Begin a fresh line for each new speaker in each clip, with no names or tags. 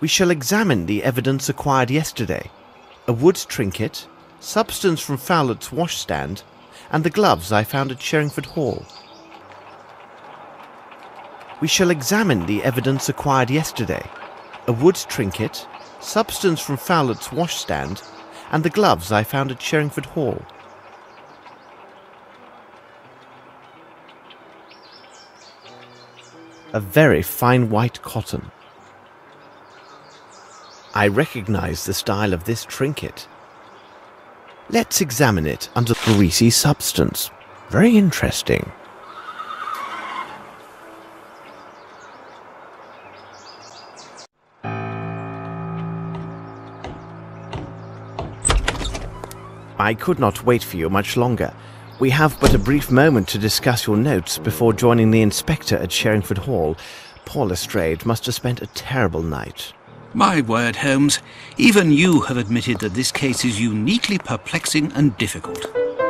We shall examine the evidence acquired yesterday. A wood trinket, substance from Fowlett's washstand, and the gloves I found at Sherringford Hall. We shall examine the evidence acquired yesterday. A wood trinket, substance from Fowlett's washstand, and the gloves I found at Sherringford Hall. A very fine white cotton. I recognize the style of this trinket. Let's examine it under greasy substance. Very interesting. I could not wait for you much longer. We have but a brief moment to discuss your notes before joining the inspector at Sherringford Hall. Poor Lestrade must have spent a terrible night.
My word, Holmes, even you have admitted that this case is uniquely perplexing and difficult.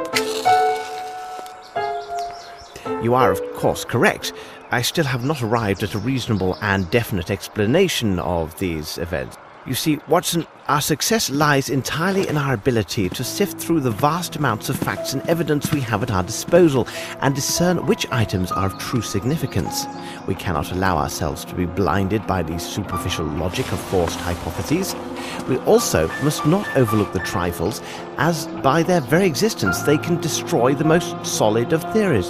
You are, of course, correct. I still have not arrived at a reasonable and definite explanation of these events. You see, Watson, our success lies entirely in our ability to sift through the vast amounts of facts and evidence we have at our disposal and discern which items are of true significance. We cannot allow ourselves to be blinded by the superficial logic of forced hypotheses. We also must not overlook the trifles, as by their very existence they can destroy the most solid of theories.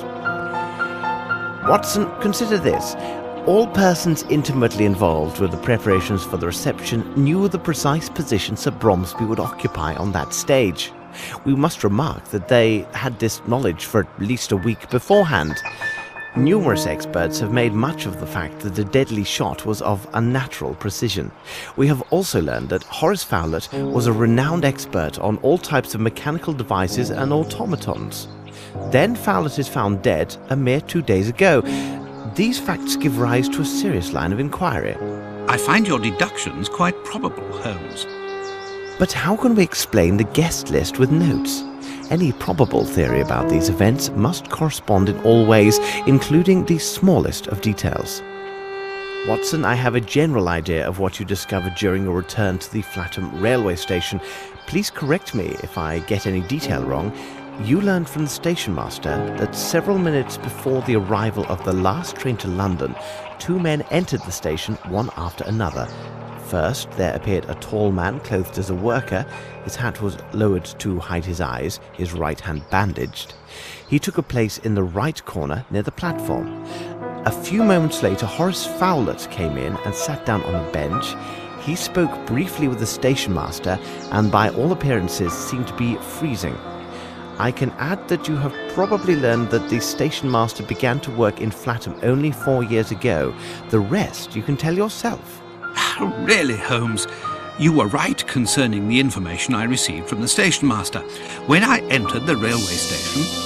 Watson, consider this. All persons intimately involved with the preparations for the reception knew the precise position Sir Bromsby would occupy on that stage. We must remark that they had this knowledge for at least a week beforehand. Numerous experts have made much of the fact that the deadly shot was of unnatural precision. We have also learned that Horace Fowlett was a renowned expert on all types of mechanical devices and automatons. Then Fowlett is found dead a mere 2 days ago. These facts give rise to a serious line of inquiry.
I find your deductions quite probable, Holmes.
But how can we explain the guest list with notes? Any probable theory about these events must correspond in all ways, including the smallest of details. Watson, I have a general idea of what you discovered during your return to the Flatham railway station. Please correct me if I get any detail wrong. You learned from the station master that several minutes before the arrival of the last train to London, 2 men entered the station one after another. First, there appeared a tall man clothed as a worker. His hat was lowered to hide his eyes, his right hand bandaged. He took a place in the right corner near the platform. A few moments later, Horace Fowlett came in and sat down on a bench. He spoke briefly with the station master and by all appearances seemed to be freezing. I can add that you have probably learned that the station master began to work in Flatham only 4 years ago. The rest you can tell yourself.
Really, Holmes, you were right concerning the information I received from the station master. When I entered the railway station,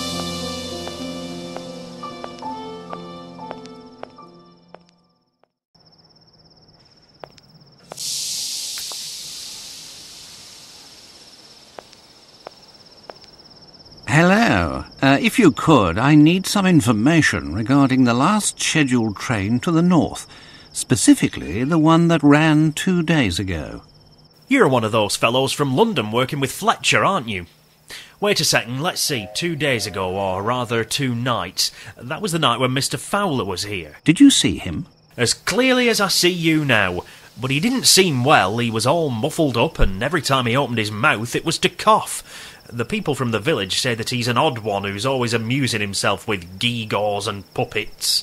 Hello. If you could, I need some information regarding the last scheduled train to the north, specifically the one that ran 2 days ago.
You're one of those fellows from London working with Fletcher, aren't you? Wait a second, let's see, 2 days ago, or rather 2 nights. That was the night when Mr. Fowler was here.
Did you see him?
As clearly as I see you now. But he didn't seem well, he was all muffled up, and every time he opened his mouth it was to cough. The people from the village say that he's an odd one who's always amusing himself with gewgaws and puppets.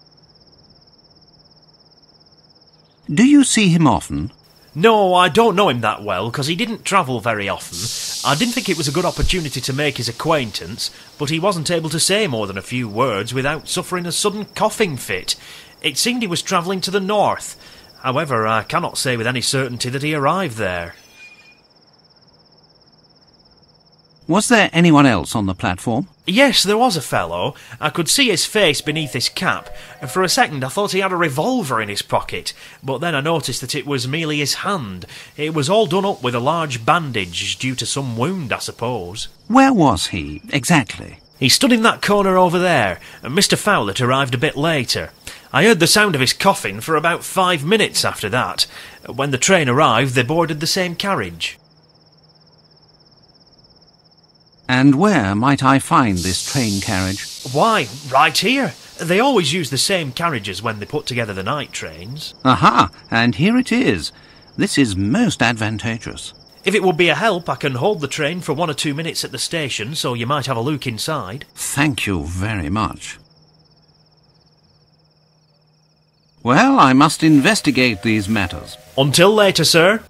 Do you see him often?
No, I don't know him that well, because he didn't travel very often. I didn't think it was a good opportunity to make his acquaintance, but he wasn't able to say more than a few words without suffering a sudden coughing fit. It seemed he was travelling to the north. However, I cannot say with any certainty that he arrived there.
Was there anyone else on the platform?
Yes, there was a fellow. I could see his face beneath his cap, and for a second I thought he had a revolver in his pocket, but then I noticed that it was merely his hand. It was all done up with a large bandage, due to some wound, I suppose.
Where was he, exactly?
He stood in that corner over there, and Mr. Fowlett arrived a bit later. I heard the sound of his coughing for about 5 minutes after that. When the train arrived, they boarded the same carriage.
And where might I find this train carriage?
Why, right here. They always use the same carriages when they put together the night trains.
Aha, and here it is. This is most advantageous.
If it would be a help, I can hold the train for 1 or 2 minutes at the station, so you might have a look inside.
Thank you very much. Well, I must investigate these matters.
Until later, sir.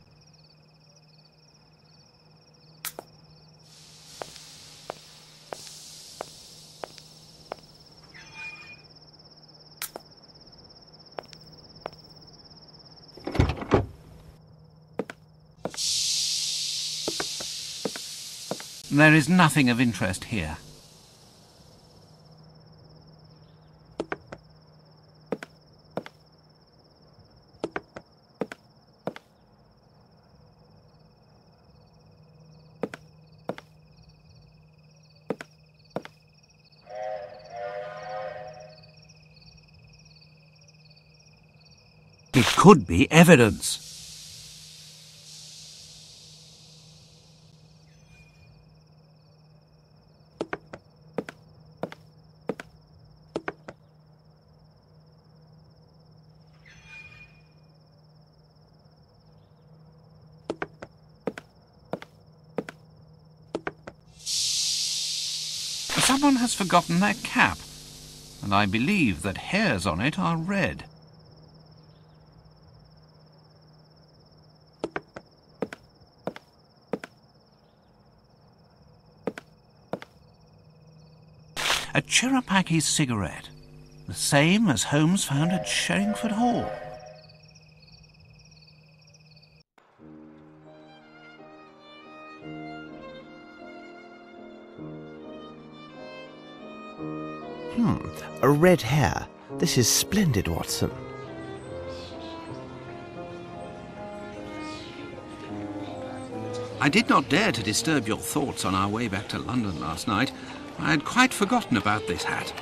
There is nothing of interest here. It could be evidence. Someone has forgotten their cap, and I believe that hairs on it are red. A Cherokee cigarette, the same as Holmes found at Sherlock Hall.
A red hair. This is splendid, Watson.
I did not dare to disturb your thoughts on our way back to London last night. I had quite forgotten about this hat.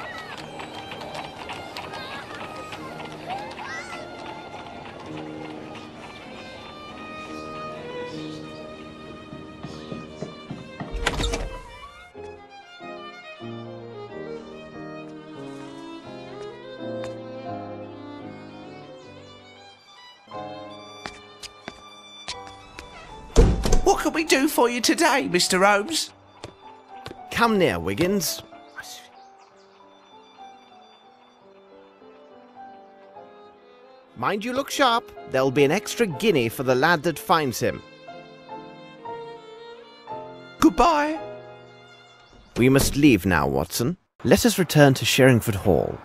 What can we do for you today, Mr. Holmes?
Come near, Wiggins. Mind you look sharp. There'll be an extra guinea for the lad that finds him.
Goodbye.
We must leave now, Watson. Let us return to Sherlock Hall.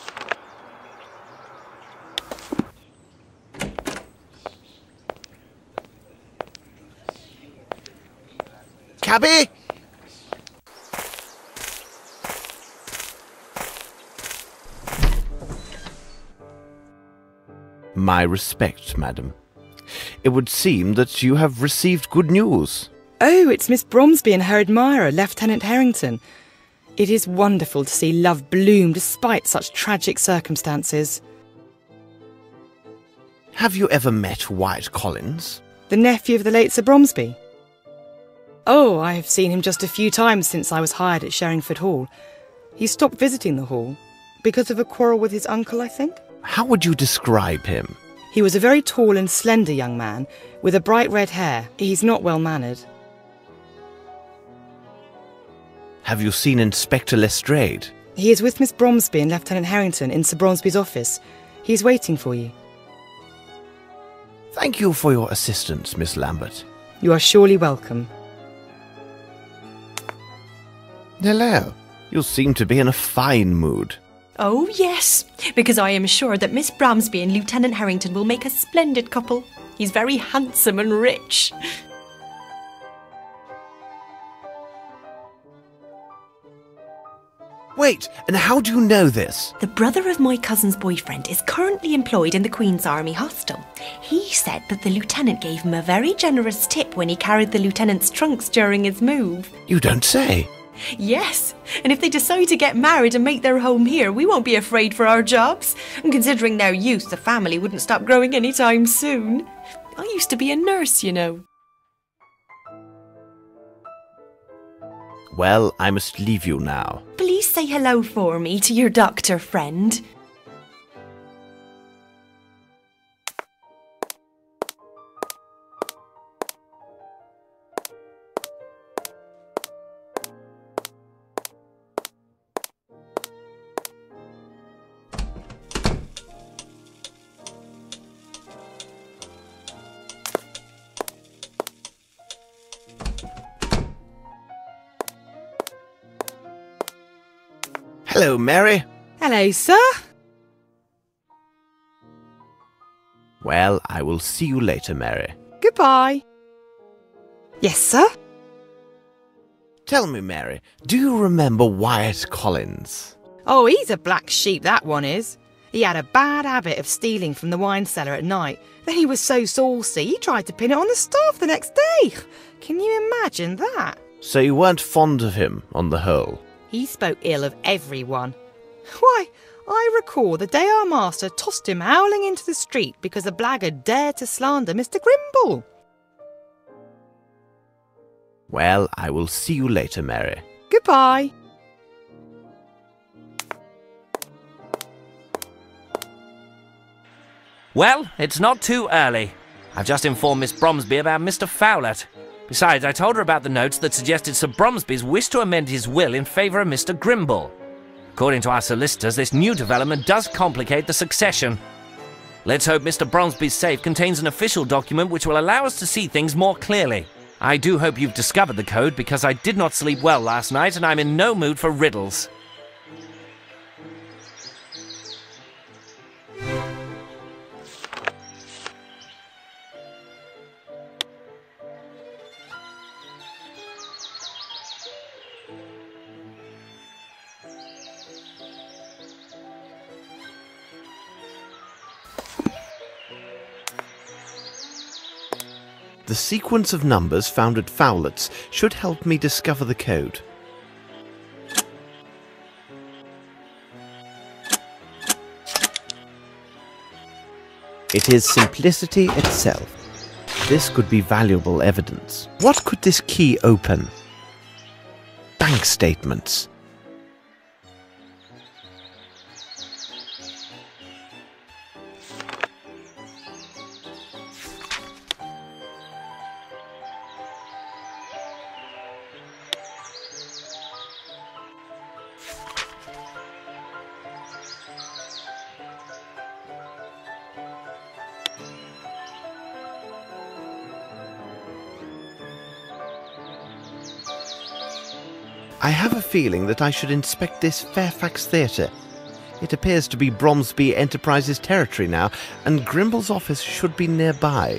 Cabby! My respects, madam. It would seem that you have received good news.
Oh, it's Miss Bromsby and her admirer, Lieutenant Harrington. It is wonderful to see love bloom despite such tragic circumstances.
Have you ever met Wyatt Collins?
The nephew of the late Sir Bromsby? Oh, I have seen him just a few times since I was hired at Sherlock Hall. He stopped visiting the hall because of a quarrel with his uncle, I think.
How would you describe him?
He was a very tall and slender young man with a bright red hair. He's not well mannered.
Have you seen Inspector Lestrade?
He is with Miss Bromsby and Lieutenant Harrington in Sir Bromsby's office. He's waiting for you.
Thank you for your assistance, Miss Lambert.
You are surely welcome.
Hello. You seem to be in a fine mood.
Oh, yes, because I am sure that Miss Bromsby and Lieutenant Harrington will make a splendid couple. He's very handsome and rich.
Wait, and how do you know this?
The brother of my cousin's boyfriend is currently employed in the Queen's Army Hostel. He said that the lieutenant gave him a very generous tip when he carried the lieutenant's trunks during his move.
You don't say.
Yes, and if they decide to get married and make their home here, we won't be afraid for our jobs. And considering their youth, the family wouldn't stop growing anytime soon. I used to be a nurse, you know.
Well, I must leave you now.
Please say hello for me to your doctor friend.
Hello, Mary.
Hello, sir.
Well, I will see you later, Mary.
Goodbye. Yes, sir?
Tell me, Mary, do you remember Wyatt Collins?
Oh, he's a black sheep, that one is. He had a bad habit of stealing from the wine cellar at night. Then he was so saucy, he tried to pin it on the staff the next day. Can you imagine that?
So you weren't fond of him, on the whole?
He spoke ill of everyone. Why, I recall the day our master tossed him howling into the street because a blackguard dared to slander Mr. Grimble.
Well, I will see you later, Mary.
Goodbye.
Well, it's not too early. I've just informed Miss Bromsby about Mr. Fowlett. Besides, I told her about the notes that suggested Sir Bromsby's wish to amend his will in favour of Mr. Grimble. According to our solicitors, this new development does complicate the succession. Let's hope Mr. Bromsby's safe contains an official document which will allow us to see things more clearly. I do hope you've discovered the code, because I did not sleep well last night and I'm in no mood for riddles.
The sequence of numbers found at Fowlett's should help me discover the code. It is simplicity itself. This could be valuable evidence. What could this key open? Bank statements. I have a feeling that I should inspect this Fairfax Theatre. It appears to be Bromsby Enterprises territory now, and Grimble's office should be nearby.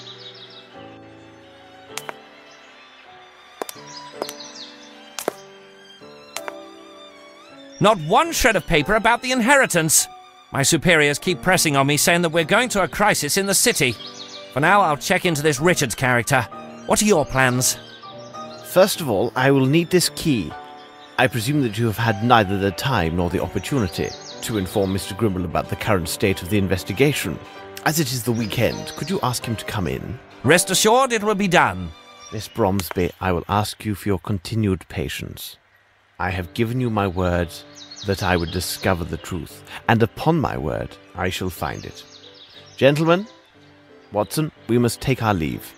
Not one shred of paper about the inheritance. My superiors keep pressing on me, saying that we're going to a crisis in the city. For now, I'll check into this Richards character. What are your plans?
First of all, I will need this key. I presume that you have had neither the time nor the opportunity to inform Mr. Grimble about the current state of the investigation. As it is the weekend, could you ask him to come in?
Rest assured, it will be done.
Miss Bromsby, I will ask you for your continued patience. I have given you my word that I would discover the truth, and upon my word, I shall find it. Gentlemen, Watson, we must take our leave.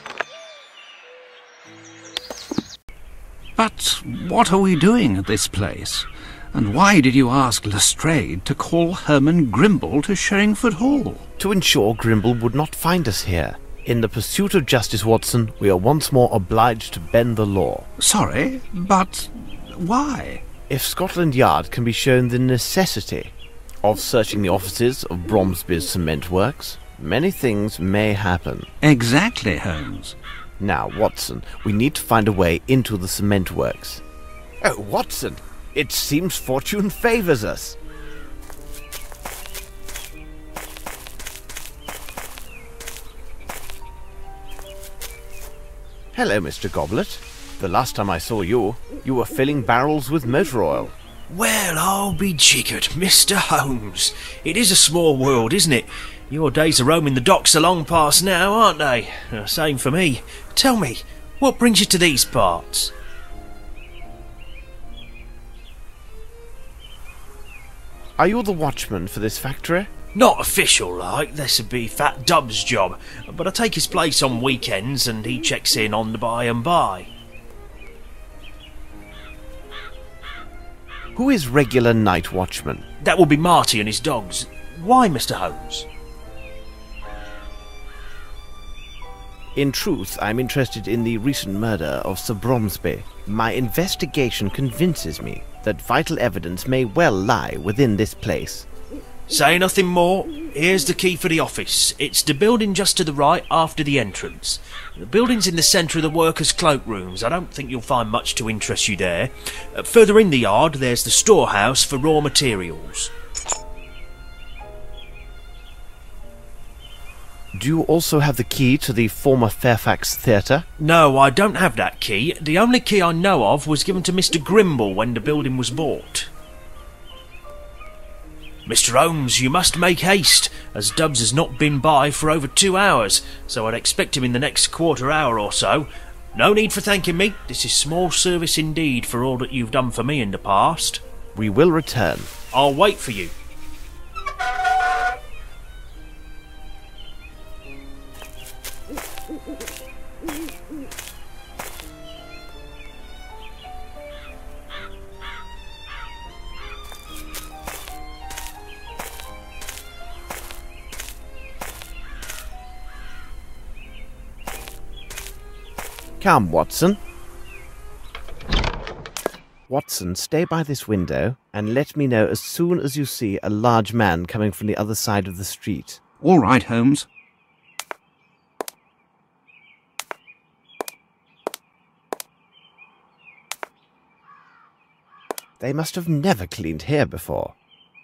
But what are we doing at this place? And why did you ask Lestrade to call Herman Grimble to Sherringford Hall?
To ensure Grimble would not find us here. In the pursuit of justice, Watson, we are once more obliged to bend the law.
Sorry, but why?
If Scotland Yard can be shown the necessity of searching the offices of Bromsby's cement works, many things may happen.
Exactly, Holmes.
Now, Watson, we need to find a way into the cement works. Oh, Watson, it seems fortune favours us. Hello, Mr. Goblet. The last time I saw you, you were filling barrels with motor oil.
Well, I'll be jiggered, Mr. Holmes. It is a small world, isn't it? Your days of roaming the docks are long past now, aren't they? Same for me. Tell me, what brings you to these parts?
Are you the watchman for this factory?
Not official like, this would be Fat Dub's job, but I take his place on weekends and he checks in on the by and by.
Who is regular night watchman?
That will be Marty and his dogs. Why, Mr. Holmes?
In truth, I'm interested in the recent murder of Sir Bromsby. My investigation convinces me that vital evidence may well lie within this place.
Say nothing more. Here's the key for the office. It's the building just to the right after the entrance. The building's in the centre of the workers' cloakrooms. I don't think you'll find much to interest you there. Further in the yard, there's the storehouse for raw materials.
Do you also have the key to the former Fairfax Theatre?
No, I don't have that key. The only key I know of was given to Mr. Grimble when the building was bought. Mr. Holmes, you must make haste, as Dubs has not been by for over 2 hours, so I'd expect him in the next quarter hour or so. No need for thanking me. This is small service indeed for all that you've done for me in the past.
We will return.
I'll wait for you.
Come, Watson. Watson, stay by this window and let me know as soon as you see a large man coming from the other side of the street.
All right, Holmes.
They must have never cleaned here before.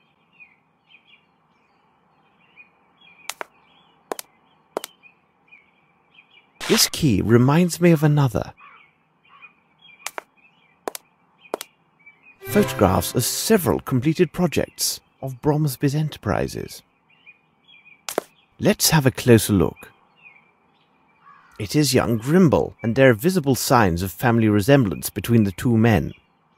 This key reminds me of another. Photographs of several completed projects of Bromsby's enterprises. Let's have a closer look. It is young Grimble, and there are visible signs of family resemblance between the two men.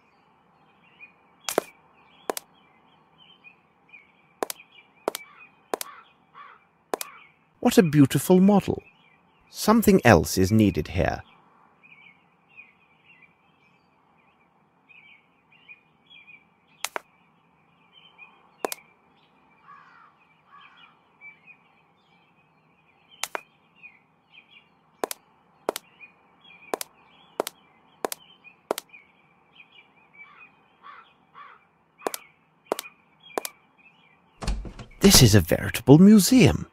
What a beautiful model. Something else is needed here. This is a veritable museum.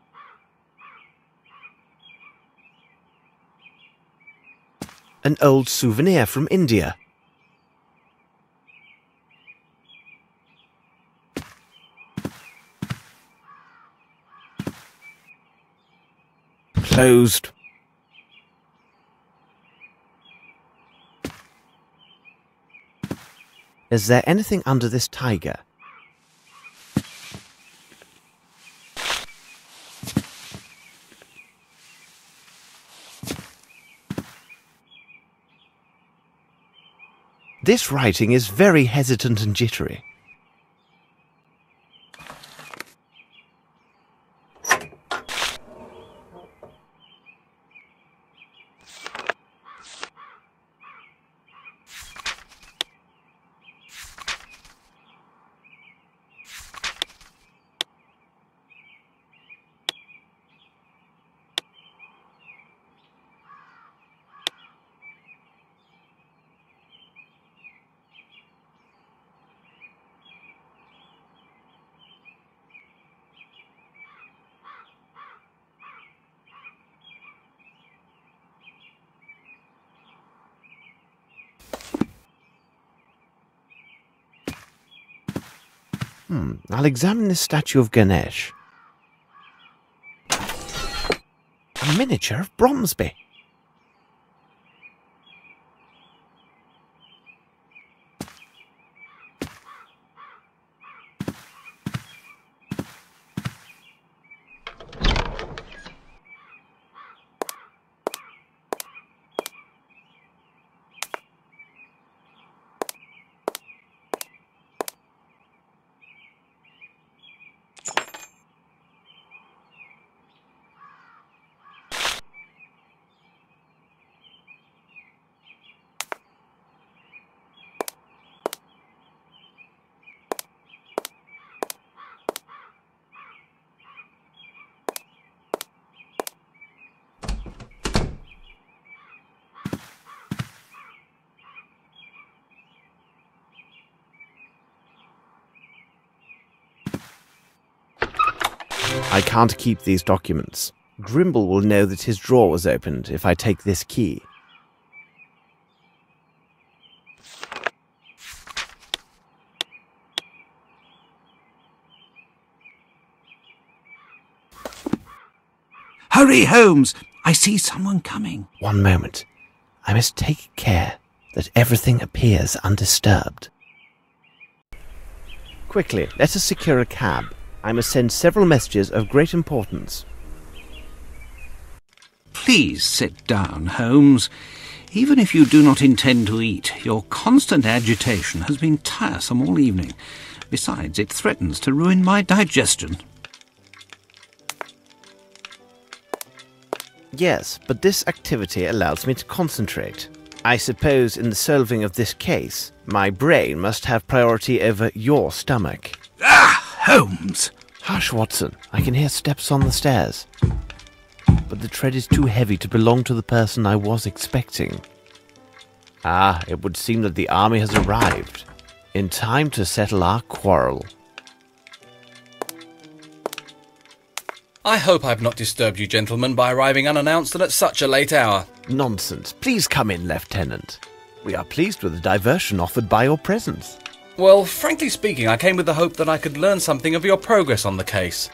An old souvenir from India. Closed. Is there anything under this tiger? This writing is very hesitant and jittery. I'll examine this statue of Ganesh. A miniature of Bromsby. I can't keep these documents. Grimble will know that his drawer was opened if I take this key.
Hurry, Holmes! I see someone coming.
One moment. I must take care that everything appears undisturbed. Quickly, let us secure a cab. I must send several messages of great importance.
Please sit down, Holmes. Even if you do not intend to eat, your constant agitation has been tiresome all evening. Besides, it threatens to ruin my digestion.
Yes, but this activity allows me to concentrate. I suppose in the solving of this case, my brain must have priority over your stomach.
Ah, Holmes!
Hush, Watson. I can hear steps on the stairs. But the tread is too heavy to belong to the person I was expecting. Ah, it would seem that the army has arrived. In time to settle our quarrel.
I hope I've not disturbed you gentlemen by arriving unannounced and at such a late hour.
Nonsense. Please come in, Lieutenant. We are pleased with the diversion offered by your presence.
Well, frankly speaking, I came with the hope that I could learn something of your progress on the case.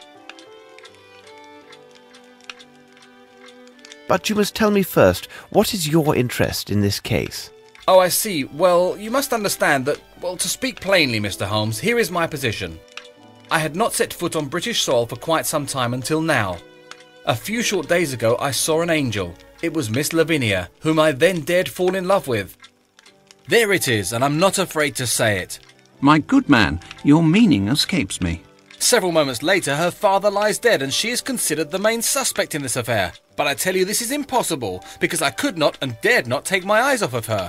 But you must tell me first, what is your interest in this case?
Oh, I see. Well, you must understand that, well, to speak plainly, Mr. Holmes, here is my position. I had not set foot on British soil for quite some time until now. A few short days ago I saw an angel. It was Miss Lavinia, whom I then dared fall in love with. There it is, and I'm not afraid to say it.
My good man, your meaning escapes me.
Several moments later her father lies dead and she is considered the main suspect in this affair. But I tell you this is impossible, because I could not and dared not take my eyes off of her.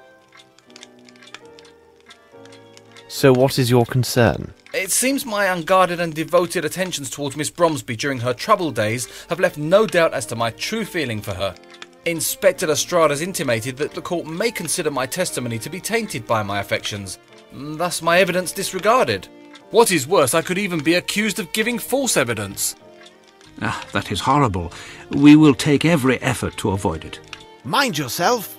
So what is your concern?
It seems my unguarded and devoted attentions towards Miss Bromsby during her troubled days have left no doubt as to my true feeling for her. Inspector Lestrade has intimated that the court may consider my testimony to be tainted by my affections, thus my evidence disregarded. What is worse, I could even be accused of giving false evidence.
Ah, that is horrible. We will take every effort to avoid it.
Mind yourself!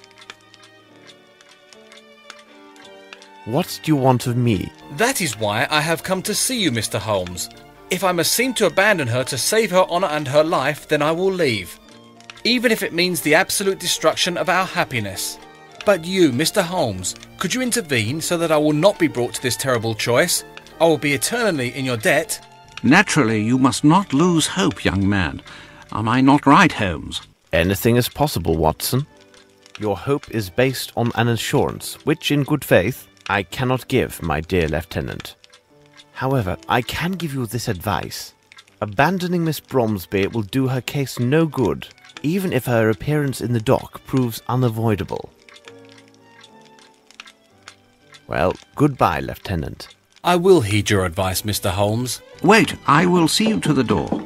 What do you want of me?
That is why I have come to see you, Mr. Holmes. If I must seem to abandon her to save her honour and her life, then I will leave. Even if it means the absolute destruction of our happiness. But you, Mr. Holmes, could you intervene so that I will not be brought to this terrible choice? I will be eternally in your debt.
Naturally, you must not lose hope, young man. Am I not right, Holmes?
Anything is possible, Watson. Your hope is based on an assurance, which, in good faith, I cannot give, my dear Lieutenant. However, I can give you this advice. Abandoning Miss Bromsby will do her case no good, even if her appearance in the dock proves unavoidable. Well, goodbye, Lieutenant.
I will heed your advice, Mr. Holmes.
Wait, I will see you to the door.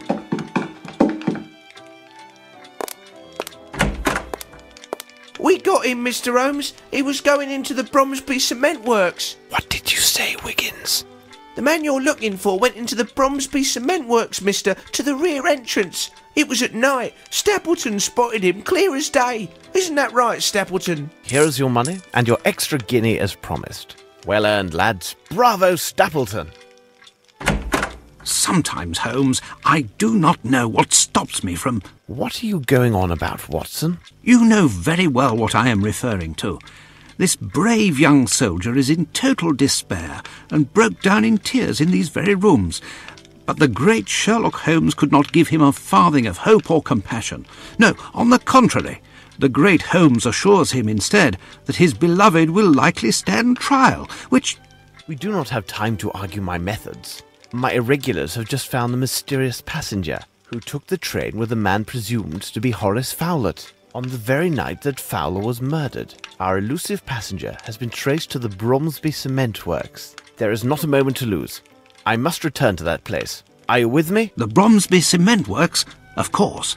We got him, Mr. Holmes. He was going into the Bromsby cement works.
What did you say, Wiggins?
The man you're looking for went into the Bromsby cement works, mister, to the rear entrance. It was at night. Stapleton spotted him clear as day. Isn't that right, Stapleton?
Here's your money and your extra guinea as promised. Well earned, lads. Bravo, Stapleton.
Sometimes, Holmes, I do not know what stops me from...
What are you going on about, Watson?
You know very well what I am referring to. This brave young soldier is in total despair and broke down in tears in these very rooms. But the great Sherlock Holmes could not give him a farthing of hope or compassion. No, on the contrary, the great Holmes assures him instead that his beloved will likely stand trial, which...
We do not have time to argue my methods. My irregulars have just found the mysterious passenger who took the train with a man presumed to be Horace Fowlett on the very night that Fowler was murdered. Our elusive passenger has been traced to the Bromsby cement works. There is not a moment to lose. I must return to that place. Are you with me?
The Bromsby cement works? Of course.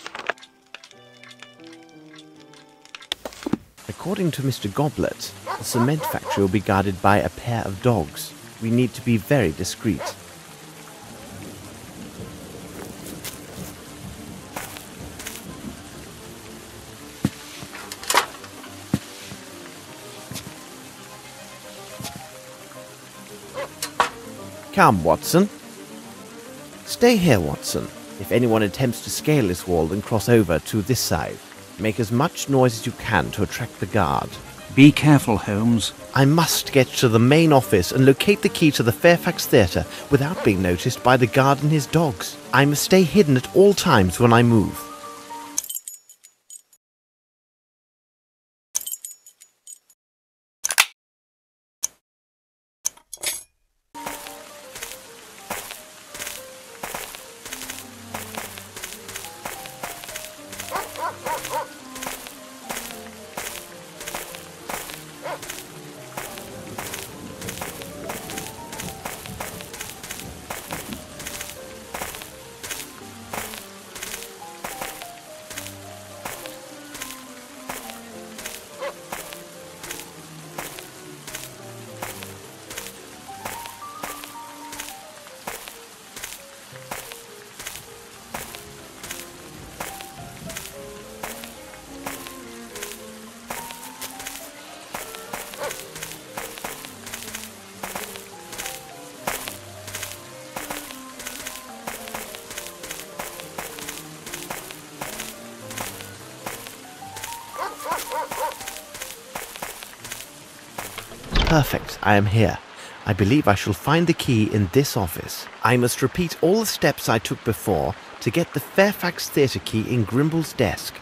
According to Mr. Goblet, the cement factory will be guarded by a pair of dogs. We need to be very discreet. Come, Watson. Stay here, Watson. If anyone attempts to scale this wall, then cross over to this side. Make as much noise as you can to attract the guard.
Be careful, Holmes.
I must get to the main office and locate the key to the Fairfax Theatre without being noticed by the guard and his dogs. I must stay hidden at all times when I move. Perfect, I am here. I believe I shall find the key in this office. I must repeat all the steps I took before to get the Fairfax Theatre key in Grimble's desk.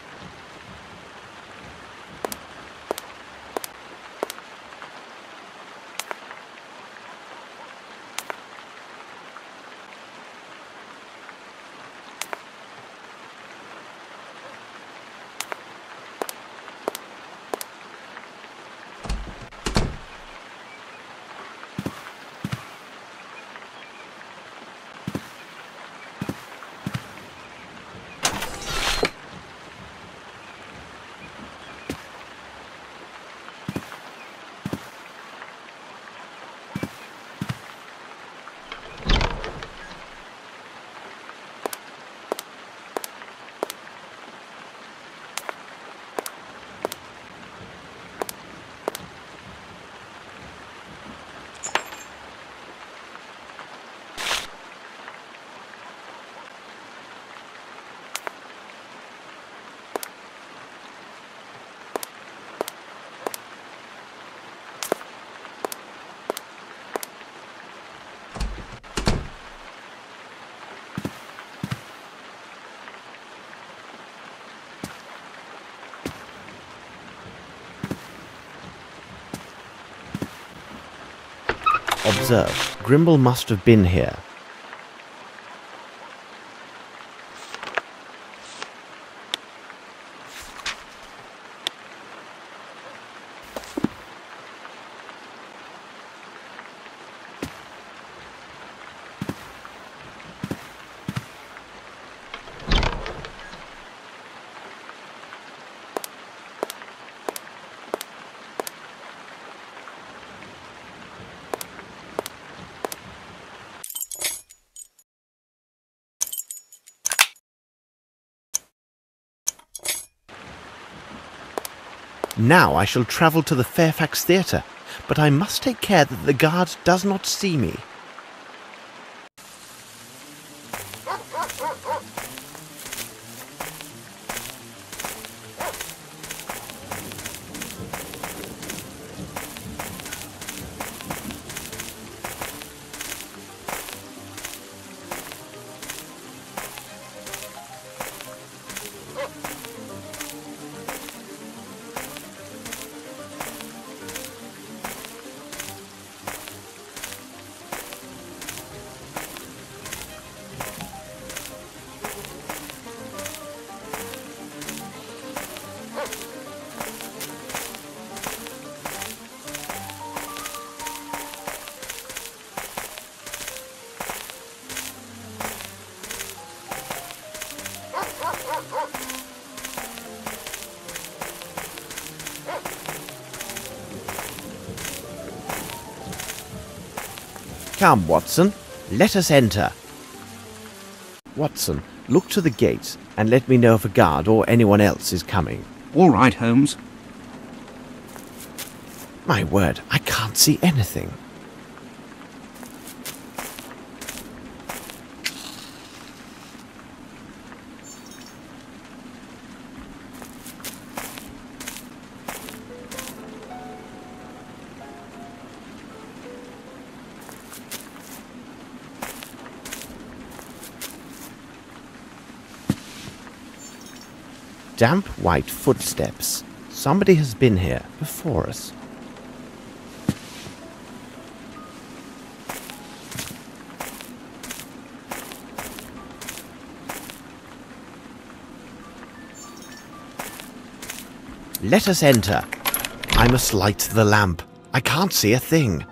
Observe, Grimble must have been here. Now I shall travel to the Fairfax Theatre, but I must take care that the guard does not see me. Come, Watson, let us enter. Watson, look to the gates and let me know if a guard or anyone else is coming.
All right, Holmes.
My word, I can't see anything. Damp white footsteps. Somebody has been here before us. Let us enter. I must light the lamp. I can't see a thing.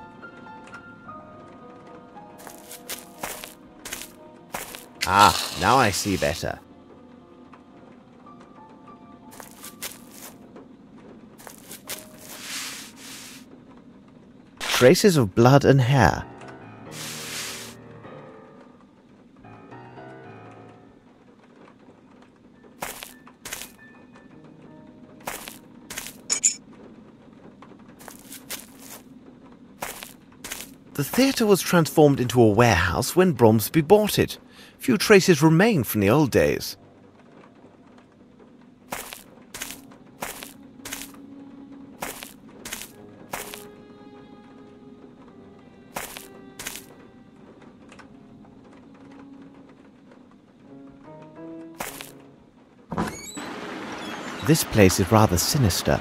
Ah, now I see better. Traces of blood and hair. The theatre was transformed into a warehouse when Bromsby bought it. Few traces remain from the old days. This place is rather sinister.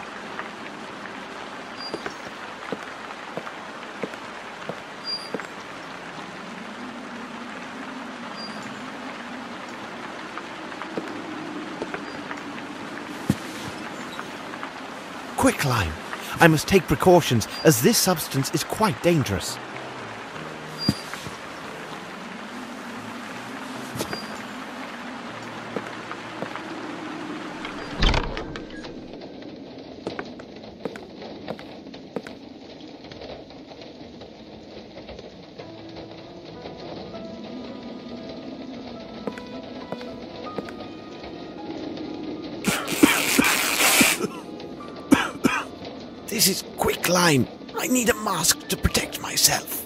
Quicklime! I must take precautions, as this substance is quite dangerous. This is quicklime. I need a mask to protect myself.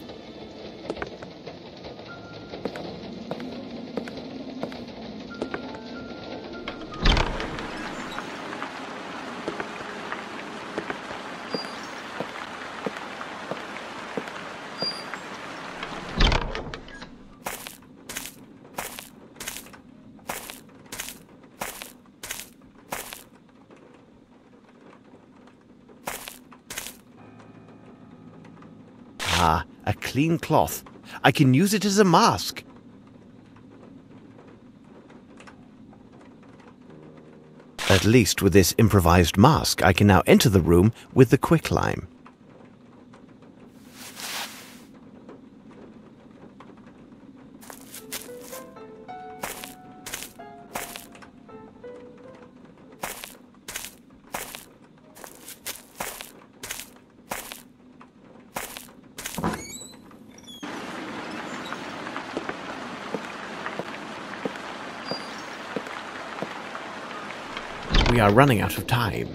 Ah, a clean cloth. I can use it as a mask. At least with this improvised mask, I can now enter the room with the quicklime. We are running out of time.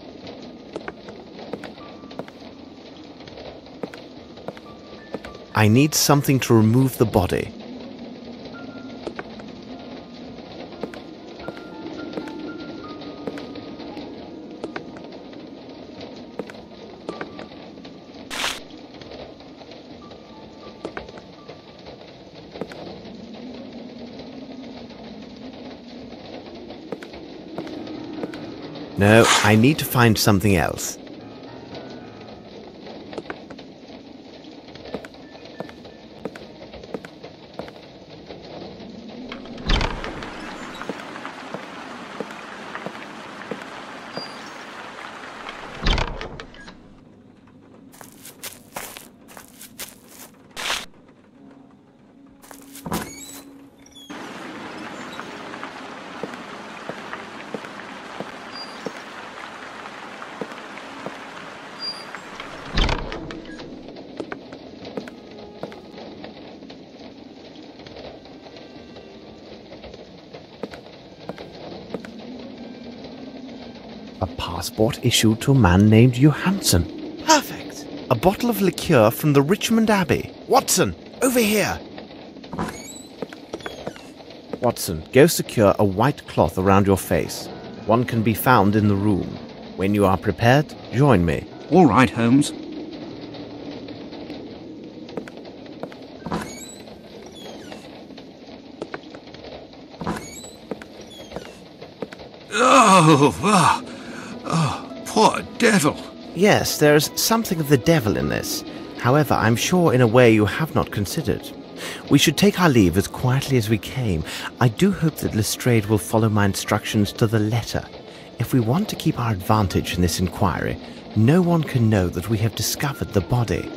I need something to remove the body. No, I need to find something else. A passport issued to a man named Johansson. Perfect! A bottle of liqueur from the Richmond Abbey. Watson, over here! Watson, go secure a white cloth around your face. One can be found in the room. When you are prepared, join me.
All right, Holmes. Poor devil.
Yes, there's something of the devil in this. However, I'm sure in a way you have not considered. We should take our leave as quietly as we came. I do hope that Lestrade will follow my instructions to the letter. If we want to keep our advantage in this inquiry, no one can know that we have discovered the body.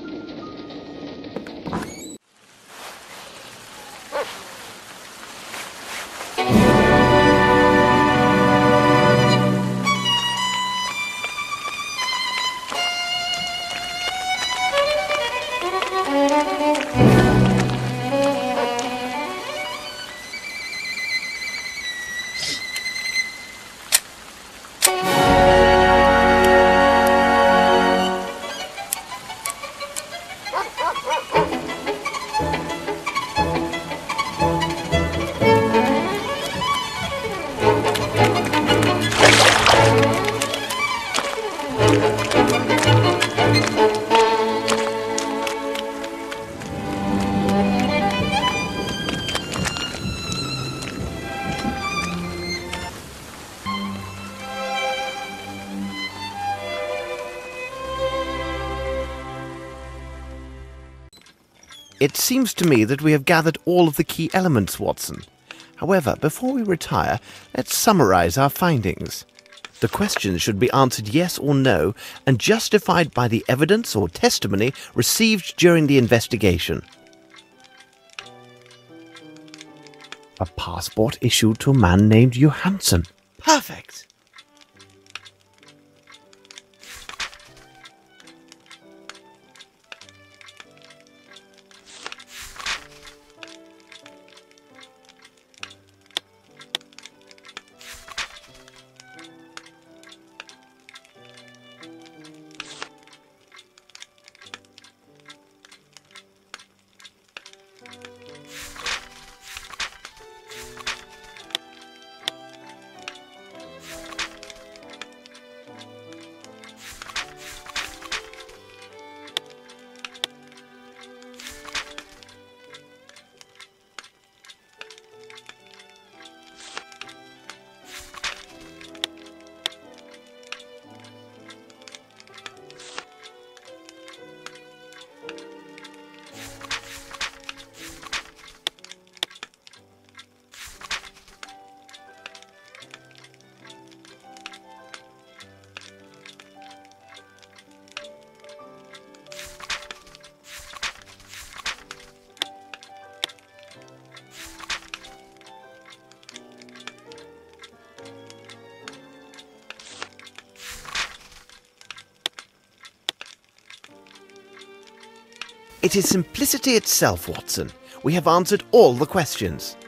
It seems to me that we have gathered all of the key elements, Watson. However, before we retire, let's summarize our findings. The questions should be answered yes or no and justified by the evidence or testimony received during the investigation. A passport issued to a man named Johansson. Perfect! It is simplicity itself, Watson. We have answered all the questions.